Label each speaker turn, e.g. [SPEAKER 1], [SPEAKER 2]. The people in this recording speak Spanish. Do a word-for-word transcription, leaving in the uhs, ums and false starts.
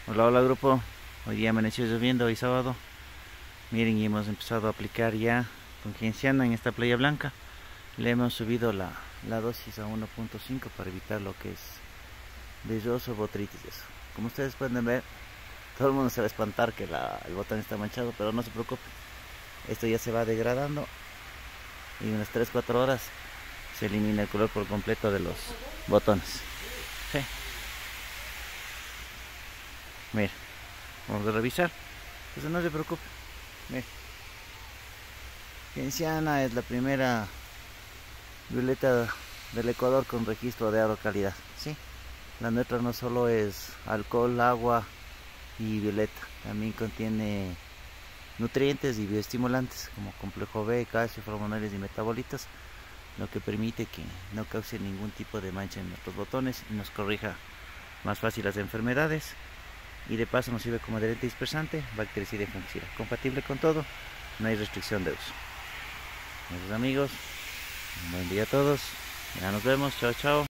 [SPEAKER 1] Hola, hola grupo. Hoy día amaneció lloviendo, hoy sábado. Miren, y hemos empezado a aplicar ya con Genciana en esta playa blanca. Le hemos subido la, la dosis a uno punto cinco para evitar lo que es velloso, botritis y eso. Como ustedes pueden ver, todo el mundo se va a espantar que la, el botón está manchado, pero no se preocupen. Esto ya se va degradando y en unas tres cuatro horas se elimina el color por completo de los botones. Sí. Mira, vamos a revisar. Entonces no se preocupe. Mira. Genciana es la primera violeta del Ecuador con registro de agua calidad. Sí. La nuestra no solo es alcohol, agua y violeta, también contiene nutrientes y bioestimulantes como complejo B, calcio, flavonoides y metabolitos, lo que permite que no cause ningún tipo de mancha en nuestros botones y nos corrija más fácil las enfermedades, y de paso nos sirve como adherente dispersante, bactericida y fungicida, compatible con todo, no hay restricción de uso. Nuestros amigos, un buen día a todos, ya nos vemos, chao chao.